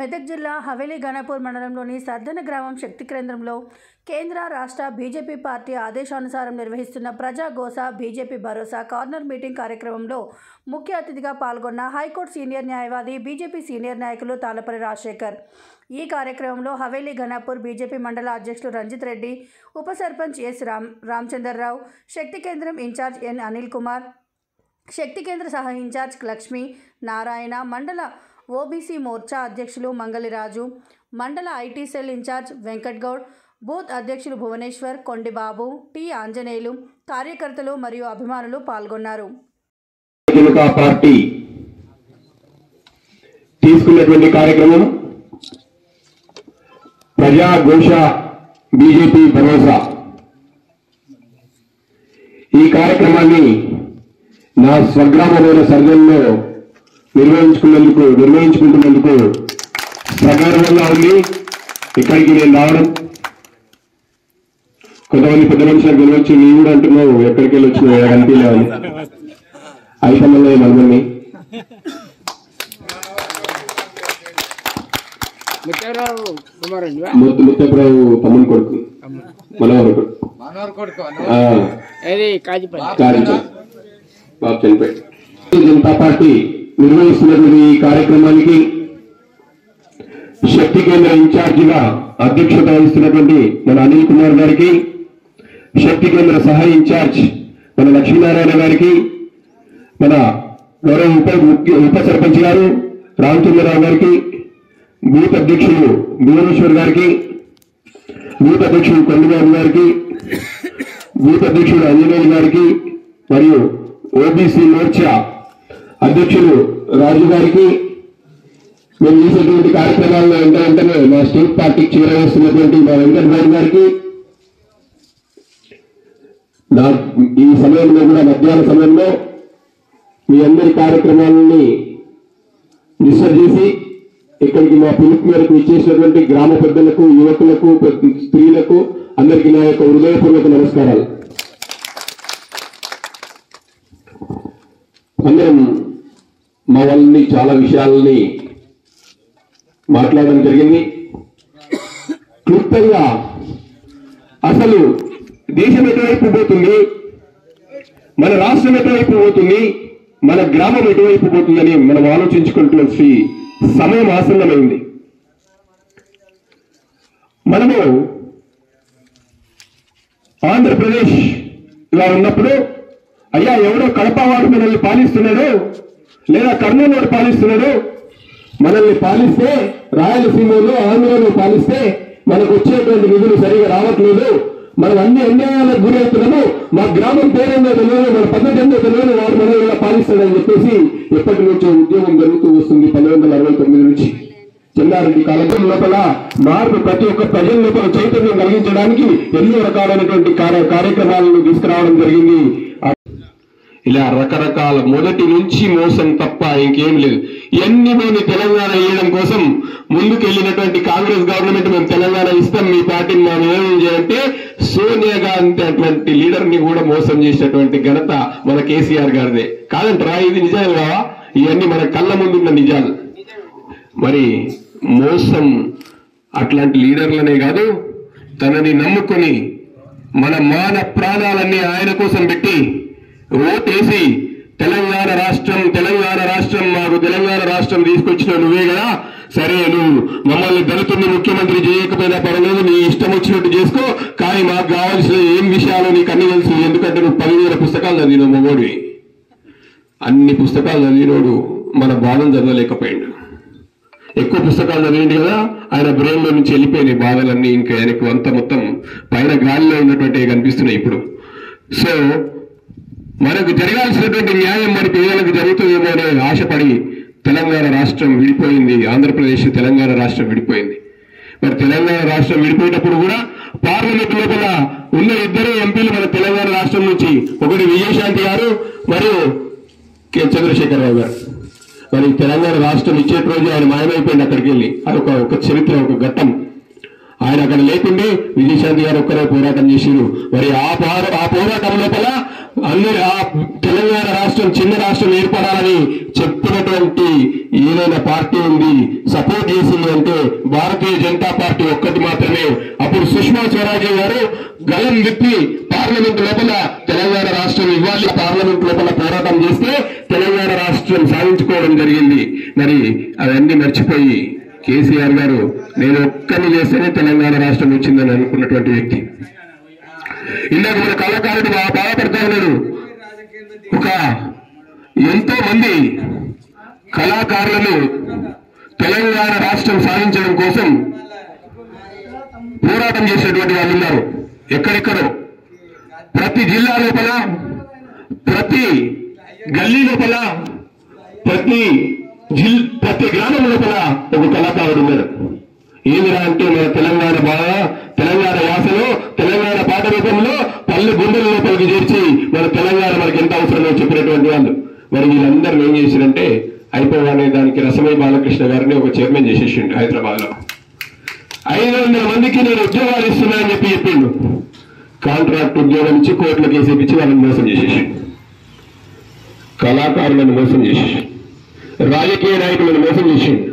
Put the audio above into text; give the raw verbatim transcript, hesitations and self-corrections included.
మెదక్ జిల్లా హవేలీ గణపూర్ మండలంలోని సర్దన గ్రామం శక్తి కేంద్రంలో కేంద్ర రాష్ట్ర బీజేపీ పార్టీ ఆదేశానుసారం నిర్వహిస్తున్న ప్రజాగోస బీజేపీ భరోసా కార్నర్ మీటింగ్ కార్యక్రమంలో ముఖ్య అతిథిగా పాల్గొన్న హైకోర్టు సీనియర్ న్యాయవాది బీజేపీ సీనియర్ నాయకులు తాళపల్లి రాజశేఖర్. ఈ కార్యక్రమంలో హవేలీ గణపూర్ బీజేపీ మండల అధ్యక్షులు రంజిత్ రెడ్డి, ఉప సర్పంచ్ ఎస్ రామ్ రామచంద్రరావు, శక్తి కేంద్రం ఇన్ఛార్జ్ ఎన్ అనిల్ కుమార్, శక్తి కేంద్ర సహ ఇన్ఛార్జ్ లక్ష్మీ నారాయణ, మండల ఓబీసీ మోర్చా అధ్యక్షులు మంగళిరాజు, మండల IT cell incharge Venkat Goud, booth అధ్యక్షులు భువనేశ్వర్, కొండిబాబు, టి ఆంజనేయులు, కార్యకర్తలు మరియు అభిమానులు పాల్గొన్నారు. పార్టీ తీసుకున్నటువంటి కార్యక్రమం ప్రజా ఘోష బీజేపీ భరోసా. ఈ కార్యక్రమాన్ని నా స్వగ్రామమైన సర్గంలో నిర్వహించుకున్నందుకు నిర్వహించుకుంటున్నందుకు సగర్వంగా ఉంది. ఇక్కడికి నేను రావడం, కొంతమంది పెద్ద మనుషులకు గెలవచ్చు, నీ కూడా అంటున్నావు ఎక్కడికి వెళ్ళి వచ్చినావు అనిపించలేదు. అయితే మళ్ళీ మనల్ని ముత్తప్రావు తమ్ముని కొడుకు మనవరు బాబు చనిపోయి జనతా పార్టీ నిర్వహిస్తున్నటువంటి ఈ కార్యక్రమానికి శక్తి కేంద్ర ఇన్ఛార్జిగా అధ్యక్షత వహిస్తున్నటువంటి మన అనిల్ కుమార్ గారికి, శక్తి కేంద్ర సహాయ ఇన్ఛార్జ్ మన లక్ష్మీనారాయణ గారికి, మన గౌరవ ఉప ఉప సర్పంచ్ గారు రామచంద్రరావు గారికి, బూత్ అధ్యక్షులు భువనేశ్వర్ గారికి, బూత్ అధ్యక్షుడు కొండబాబు గారికి, బూత్ అధ్యక్షుడు అంజనేయులు గారికి మరియు ఓబీసీ మోర్చా అధ్యక్షులు రాజు గారికి, మేము చేసేటువంటి కార్యక్రమాల్లో ఏంటంటే మా స్టేట్ పార్టీకి చేరవేస్తున్నటువంటి మా వెంకట్ గౌడ్ గారికి, నా ఈ సమయంలో కూడా మధ్యాహ్న సమయంలో మీ అందరి కార్యక్రమాలని డిస్టర్బ్ చేసి ఇక్కడికి మా పిలుపు మేరకు ఇచ్చేసినటువంటి గ్రామ పెద్దలకు, యువకులకు, స్త్రీలకు అందరికీ నా యొక్క హృదయపూర్వక నమస్కారాలు. అందరం మా వాళ్ళని చాలా విషయాలని మాట్లాడడం జరిగింది. క్లుప్తంగా అసలు దేశం ఎటువైపు పోతుంది, మన రాష్ట్రం ఎటువైపు పోతుంది, మన గ్రామం ఎటువైపు పోతుందని మనం ఆలోచించుకుంటున్న సమయం ఆసన్నమైంది. మనము ఆంధ్రప్రదేశ్ ఇలా ఉన్నప్పుడు అయ్యా ఎవడో కడప వాడు మనల్ని పాలిస్తున్నాడు, లేదా కర్నూలు వాడు పాలిస్తున్నాడు, మనల్ని పాలిస్తే రాయలసీమలో ఆంధ్రలో పాలిస్తే మనకు వచ్చేటువంటి నిధులు సరిగా రావట్లేదు, మనం అన్ని అన్యాయాలకు గురవుతున్నాము, మా గ్రామం పేరేందో తెలియదు, మన పద్ధతి ఏందో తెలియదు, వాడు మనల్ని ఇలా పాలిస్తాడని చెప్పేసి ఎప్పటి నుంచో ఉద్యమం జరుగుతూ వస్తుంది. పంతొమ్మిది వందల అరవై తొమ్మిది నుంచి చెన్నారెడ్డి కాలం లోపల మార్పు ప్రతి ఒక్క ప్రజల లోపల చైతన్యం కలిగించడానికి ఎన్నో రకాలైనటువంటి కార్యక్రమాలను తీసుకురావడం జరిగింది. ఇలా రకరకాల మొదటి నుంచి మోసం తప్ప ఇంకేం లేదు. ఇవన్నీ మేము తెలంగాణ ఇవ్వడం కోసం ముందుకెళ్లినటువంటి కాంగ్రెస్ గవర్నమెంట్ మేము తెలంగాణ ఇస్తాం, మీ పార్టీని మేము ఏమేం చేయాలంటే సోనియా గాంధీ అటువంటి లీడర్ ని కూడా మోసం చేసినటువంటి ఘనత మన కేసీఆర్ గారిదే. కాదంటారా? ఇది నిజాలు కావా? ఇవన్నీ మన కళ్ళ ముందున్న నిజాలు. మరి మోసం అట్లాంటి లీడర్లనే కాదు, తనని నమ్ముకొని మన మాన ప్రాణాలన్నీ ఆయన కోసం పెట్టి ఓటేసి తెలంగాణ రాష్ట్రం తెలంగాణ రాష్ట్రం మాకు తెలంగాణ రాష్ట్రం తీసుకొచ్చిన నువ్వే కదా, సరే నువ్వు మమ్మల్ని దళితుల్ని ముఖ్యమంత్రి చేయకపోయినా పర్వాలేదు, నీ ఇష్టం వచ్చినట్టు చేసుకో, కానీ మాకు కావాల్సిన ఏం విషయాలు నీకు అన్ని తెలుసు, ఎందుకంటే నువ్వు పదివేల పుస్తకాలు చదివిన మగోడివి. అన్ని పుస్తకాలు చదివినోడు మన బాధను చదవలేకపోయాడు. ఎక్కువ పుస్తకాలు చదివింది కదా, ఆయన బ్రెయిన్ లో నుంచి వెళ్ళిపోయినాయి బాధలన్నీ, ఇంకా ఆయనకు అంత మొత్తం పైన గాలిలో ఉన్నటువంటి కనిపిస్తున్నాయి ఇప్పుడు. సో మనకు జరగాల్సినటువంటి న్యాయం మన పేదలకు జరుగుతుందేమో అనే ఆశపడి తెలంగాణ రాష్ట్రం విడిపోయింది, ఆంధ్రప్రదేశ్ తెలంగాణ రాష్ట్రం విడిపోయింది. మరి తెలంగాణ రాష్ట్రం విడిపోయేటప్పుడు కూడా పార్లమెంట్ లోపల ఉన్న ఇద్దరు ఎంపీలు మన తెలంగాణ రాష్ట్రం నుంచి, ఒకటి విజయశాంతి గారు మరియు కె చంద్రశేఖరరావు గారు. మరి తెలంగాణ రాష్ట్రం ఇచ్చేట రోజు ఆయన మాయమైపోయింది అక్కడికి వెళ్ళి. అదొక ఒక చరిత్ర, ఒక ఘట్టం. ఆయన అక్కడ లేకుండే విజయశాంతి గారు ఒక్కరే పోరాటం చేసిరు. మరి ఆ ఆ పోరాటం లోపల అందరి ఆ తెలంగాణ రాష్ట్రం చిన్న రాష్ట్రం ఏర్పడాలని చెప్పినటువంటి ఏదైనా పార్టీ ఉంది, సపోర్ట్ చేసింది విప్పి పార్లమెంట్ లోపల తెలంగాణ రాష్ట్రం ఇవ్వాలి, పార్లమెంట్ లోపల పోరాటం చేస్తే తెలంగాణ రాష్ట్రం సాధించుకోవడం జరిగింది. మరి అవన్నీ మర్చిపోయి కేసీఆర్ గారు నేను ఒక్కరిని చేస్తేనే తెలంగాణ రాష్ట్రం వచ్చిందని అనుకున్నటువంటి వ్యక్తి. ఇందాక మన కళాకారుడు బాధపడతా ఉన్నాడు. ఒక ఎంతో మంది కళాకారులను తెలంగాణ రాష్ట్రం సాధించడం కోసం పోరాటం చేసేటువంటి వాళ్ళు ఉన్నారు. ఎక్కడెక్కడో ప్రతి జిల్లా లోపల, ప్రతి గల్లీ లోపల, ప్రతి జిల్ ప్రతి గ్రామం లోపల ఒక కళాకారుడు ఉన్నారు. ఏమిరా అంటే మన తెలంగాణ బాధ, తెలంగాణ యాసలో, తెలంగాణ పాట రూపంలో పల్లె గుండెల లోపలికి చేర్చి మన తెలంగాణ మనకి ఎంత అవసరమో చెప్పినటువంటి వాళ్ళు. మరి వీళ్ళందరూ ఏం చేసిరంటే అయిపోగానే దానికి రసమై బాలకృష్ణ గారిని ఒక చైర్మన్ చేసేసిండు హైదరాబాద్ లో. ఐదు వందల మందికి నేను ఉద్యోగాలు ఇస్తున్నా అని చెప్పి చెప్పిండు. కాంట్రాక్ట్ ఉద్యోగం ఇచ్చి కోర్టులో కేసేపించి వాళ్ళని మోసం చేసేసి, కళాకారులను మోసం చేసేసి, రాజకీయ నాయకులను మోసం చేసిండు.